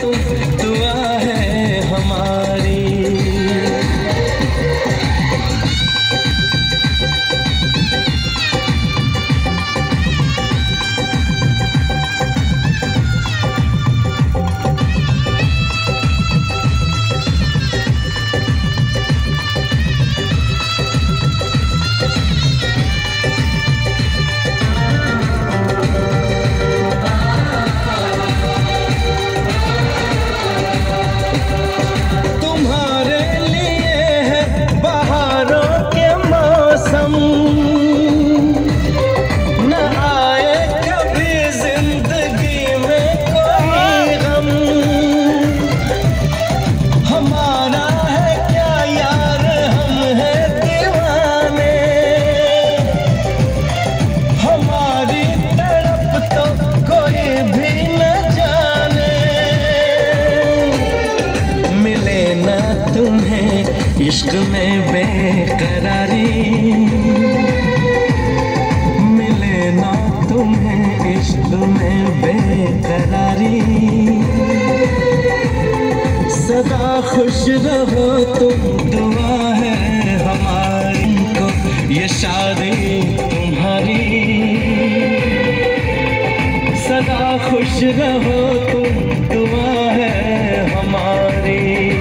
तुम, दुआ है हमारी। इश्क में बेकरारी मिले ना तुम्हें, इश्क में बेकरारी। सदा खुश रहो तुम, दुआ है हमारी को ये शादी तुम्हारी। सदा खुश रहो तुम, दुआ है हमारी।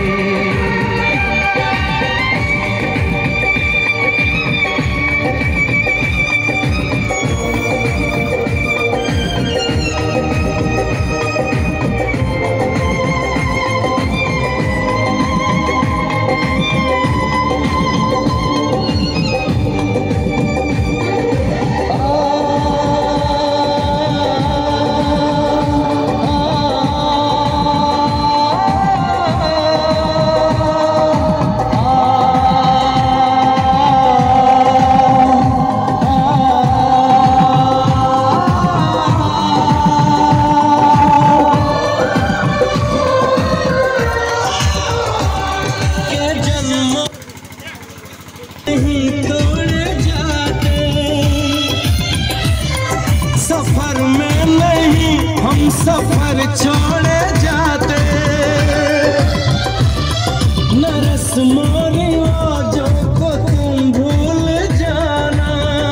नहीं तोड़ जाते सफर में, नहीं हम सफर छोड़ जाते। न रस्मों रिवाजों को तुम भूल जाना,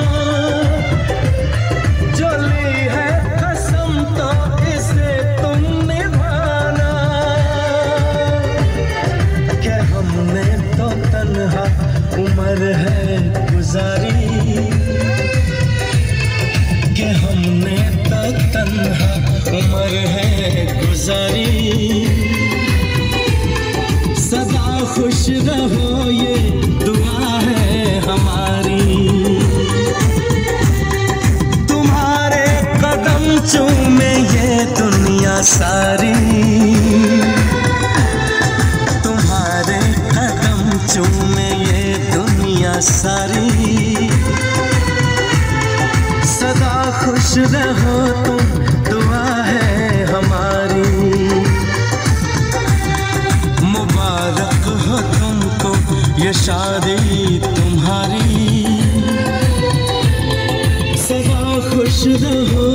जो ली है कसम तो इसे तुम निभाना। कि हमने तो तन्हा उम्र है गुजारी, कि हमने तो तन्हा उम्र है गुजारी। सदा खुश रहो ये दुआ है हमारी। तुम्हारे कदम चूमे ये दुनिया सारी, तुम्हारे कदम चूमे ये दुनिया सारी। सदा खुश रहो तुम, दुआ है हमारी। मुबारक हो तुमको ये शादी तुम्हारी। सदा खुश रहो